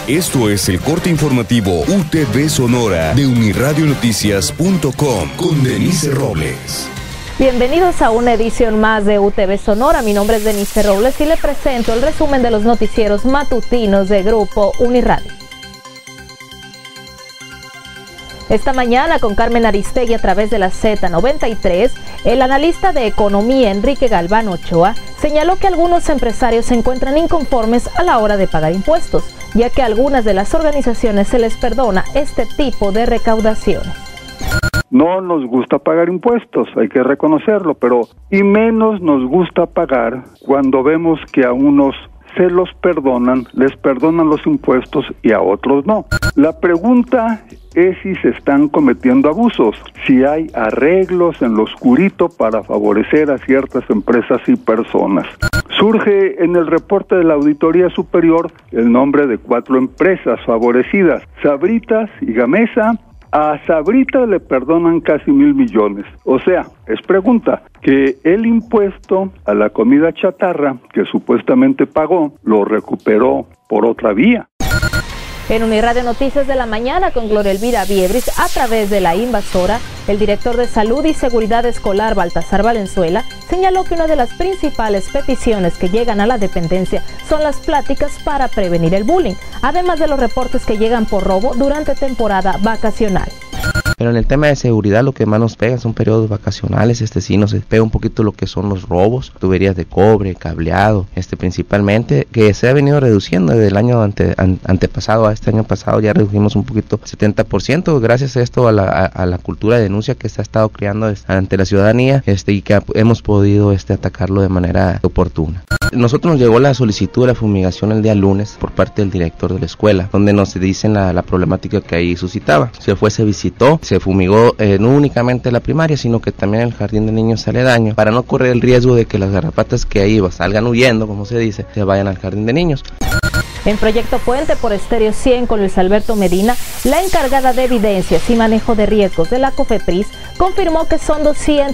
Esto es el corte informativo UTV Sonora de uniradionoticias.com con Denise Robles. Bienvenidos a una edición más de UTV Sonora. Mi nombre es Denise Robles y le presento el resumen de los noticieros matutinos de Grupo Uniradio. Esta mañana con Carmen Aristegui a través de la Z93, el analista de economía Enrique Galván Ochoa señaló que algunos empresarios se encuentran inconformes a la hora de pagar impuestos, ya que a algunas de las organizaciones se les perdona este tipo de recaudaciones. No nos gusta pagar impuestos, hay que reconocerlo, pero y menos nos gusta pagar cuando vemos que a unos se los perdonan, les perdonan los impuestos y a otros no. La pregunta es si se están cometiendo abusos, si hay arreglos en lo oscurito para favorecer a ciertas empresas y personas. Surge en el reporte de la Auditoría Superior el nombre de 4 empresas favorecidas, Sabritas y Gamesa. A Sabrita le perdonan casi 1,000 millones. O sea, es pregunta, que el impuesto a la comida chatarra que supuestamente pagó, lo recuperó por otra vía. En Uniradio Noticias de la Mañana con Gloria Elvira Viebris a través de La Invasora, el director de Salud y Seguridad Escolar Baltasar Valenzuela señaló que una de las principales peticiones que llegan a la dependencia son las pláticas para prevenir el bullying, además de los reportes que llegan por robo durante temporada vacacional. Pero en el tema de seguridad lo que más nos pega son periodos vacacionales, sí nos pega un poquito lo que son los robos, tuberías de cobre, cableado, principalmente, que se ha venido reduciendo desde el año antepasado a este año pasado, ya redujimos un poquito 70%, gracias a esto a la cultura de denuncia que se ha estado creando ante la ciudadanía, y que hemos podido atacarlo de manera oportuna. Nosotros nos llegó la solicitud de la fumigación el día lunes por parte del director de la escuela, donde nos dicen la problemática que ahí suscitaba. Se visitó, se fumigó no únicamente la primaria, sino que también el jardín de niños aledaño, para no correr el riesgo de que las garrapatas que ahí salgan huyendo, como se dice, se vayan al jardín de niños. En Proyecto Puente por Estéreo 100 con Luis Alberto Medina, la encargada de evidencias y manejo de riesgos de la COFEPRIS confirmó que son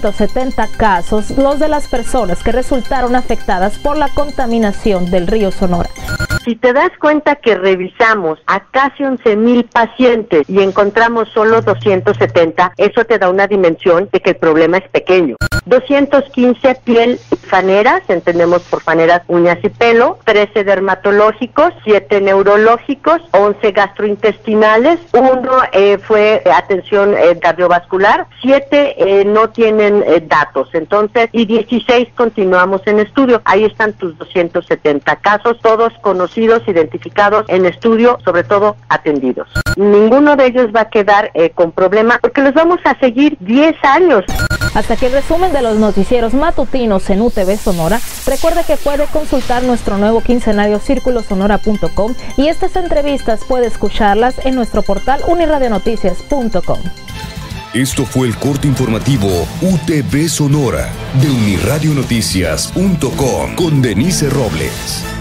270 casos los de las personas que resultaron afectadas por la contaminación del río Sonora. Si te das cuenta que revisamos a casi 11,000 pacientes y encontramos solo 270, eso te da una dimensión de que el problema es pequeño. 215 piel faneras, entendemos por faneras uñas y pelo, 13 dermatológicos, 7 neurológicos, 11 gastrointestinales, 1 fue atención cardiovascular, 7 no tienen datos, entonces, y 16 continuamos en estudio. Ahí están tus 270 casos, todos conocidos, identificados en estudio, sobre todo atendidos. Ninguno de ellos va a quedar con problema porque los vamos a seguir 10 años. Hasta aquí el resumen de los noticieros matutinos en UTV Sonora. Recuerde que puede consultar nuestro nuevo quincenario circulosonora.com y estas entrevistas puede escucharlas en nuestro portal uniradionoticias.com. Esto fue el corte informativo UTV Sonora de uniradionoticias.com con Denise Robles.